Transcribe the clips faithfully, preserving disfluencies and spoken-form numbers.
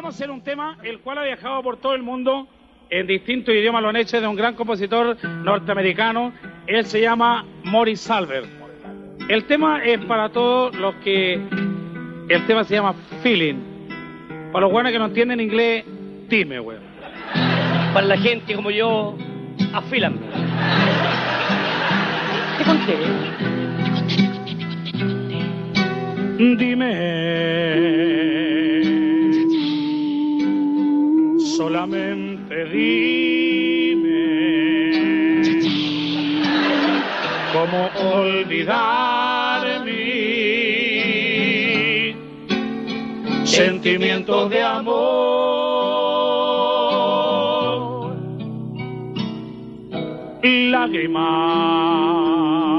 a hacer un tema el cual ha viajado por todo el mundo, en distintos idiomas lo han hecho, de un gran compositor norteamericano. Él se llama Maurice Salver. El tema es para todos los que... El tema se llama Feeling. Para los buenos que no entienden inglés, dime, weón. Para la gente como yo, afílame. Te conté. Dime, solamente dime, cómo olvidar mi sentimiento de amor, lágrimas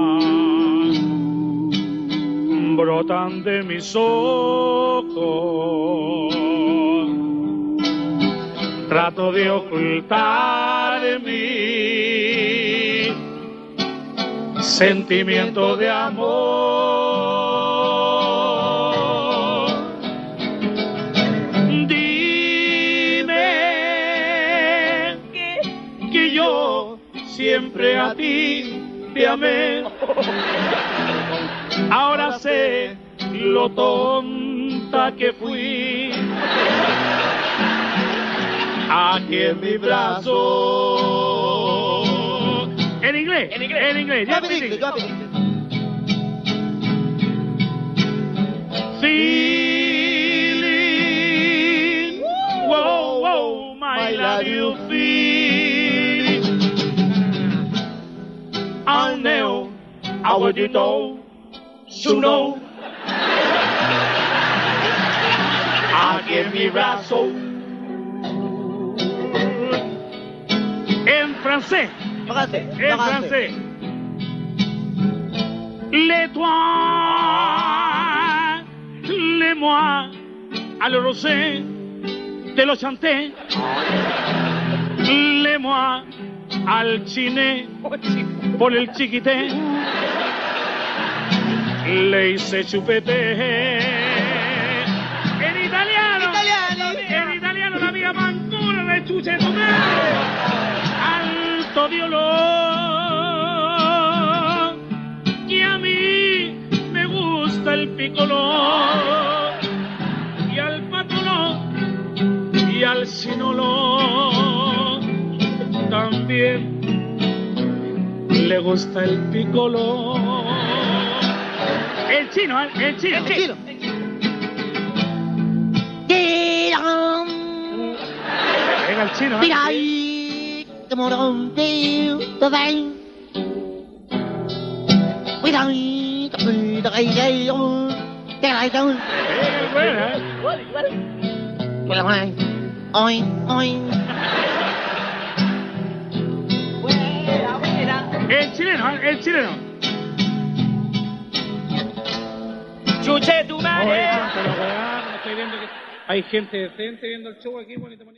brotan de mis ojos, trato de ocultar mi sentimiento de amor. Dime que, que yo siempre a ti te amé. Ahora sé lo tonta que fui. Aquí en mi brazo. En inglés, en inglés, en inglés. Yo aprendí, yo aprendí. Feeling, wow, wow, my love you feel. I know, I want you know, you know. Aquí en mi brazo. En francés. Francés. En francés. Les toi, les moi, à le rosé, te lo chanté. Les moi, al chiné, por el chiquité, le hice chupete. En italiano, Italiano. en italiano la mía mancura de chuche tu madre. Alto de olor, que a mí me gusta el picolón, y al patolón y al sinolon también le gusta el picolón. El chino, ¿eh? El chino. El chino. Venga el chino, ¿eh? Mira ahí, te morón, tío, te ven. Mira ahí, te ven, te ven, te ven, te ven, te ven. Eh, buena, ¿eh? Te la ven. Oy, oy. Buena, buena. El chileno, ¿eh? El chileno. Chuche tu Oye, madre. pero weón, no estoy viendo que hay gente decente viendo el show aquí, bonito, bonito.